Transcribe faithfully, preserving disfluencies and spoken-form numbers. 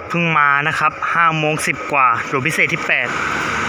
เพิ่งมานะครับห้าโมงสิบกว่าหรือพิเศษที่แปด